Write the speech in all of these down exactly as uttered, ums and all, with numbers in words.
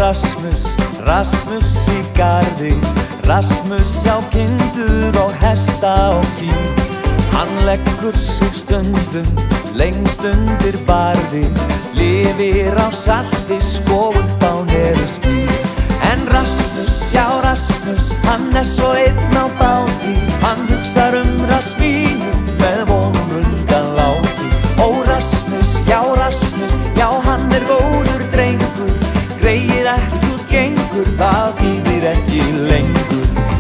Rasmus, Rasmus í garði, Rasmus á kindur og hesta og kýr. Hann leggur sig stundum lengst undir barði, lifir á saltfisk og upp á nefisnýr. En Rasmus, já Rasmus, hann er svo einn á báti, hann hugsar um Rasmínu með vonum undan láti. Ó Rasmus, já Rasmus, já hann er góður drengur, greið ekki út gengur, það þýðir ekki lengur.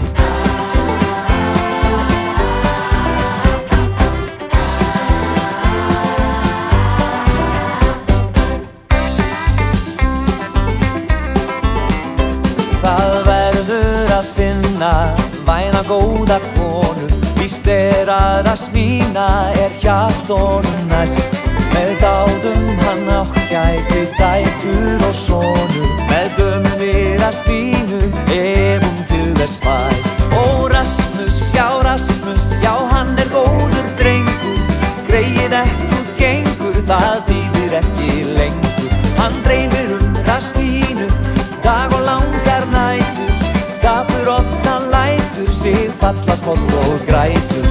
Það verður að finna væna góða konu, víst er að Rasmína er hjartónum næst. Með dáðum hann ágæti dætur og sonur, með dömum við Rasmínu ef hún til þess fæst. Ó Rasmus, já Rasmus, já hann er góður drengur, greið ekki út gengur, það þýðir ekki lengur. Hann dreymir um Rasmínu dag og langar nætur, dapur oft hann lætur sig falla koll og grætur.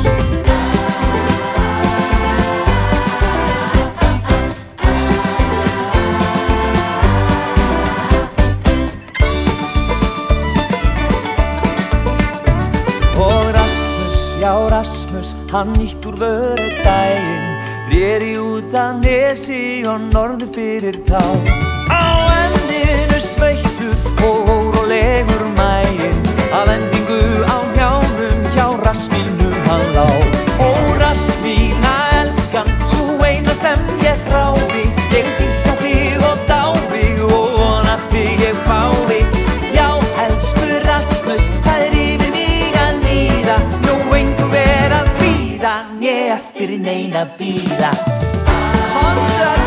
Og Rasmus, já Rasmus, hann nýtt úr vöru daginn, réri út að nesi og norður fyrir tá. Á endinu sveittur og órólegur maginn, að endingu á hnjánum hjá Rasmínu hann lá. Ó Rasmína elskan, sú eina sem ég þrái, ég dýrka þig og dái og vona þig ég fái. Já elsku Rasmus, það er yfir mig að líða, nú engu vera að kvíða, né eftir neina bíða. Komdu að